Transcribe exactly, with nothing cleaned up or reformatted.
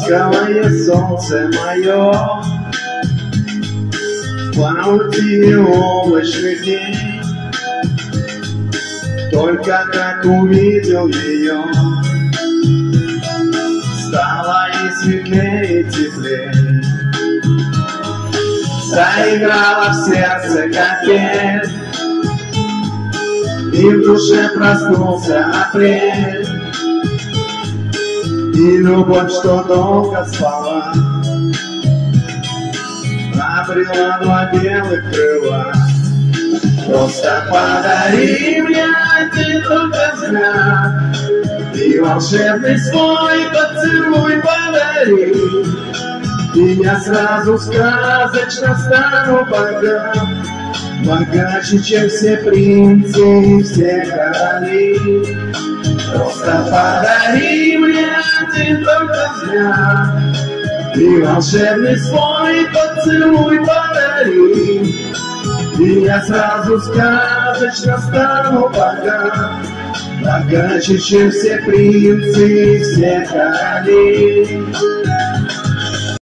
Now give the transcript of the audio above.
Ласковое солнце мое в паутине облачных дней. Только как увидел ее, стало и светлее, и теплее. Заиграла в сердце капель, и в душе проснулся апрель. И любовь, что долго спала, обрела два белых крыла. Просто подари мне один только взгляд, и волшебный свой поцелуй подари, и я сразу сказочно стану богат, богаче, чем все принцы и все короли. Просто подари мне один только взгляд, и волшебный свой поцелуй подари, и я сразу сказочно стану богат, богаче, чем все принцы и все короли.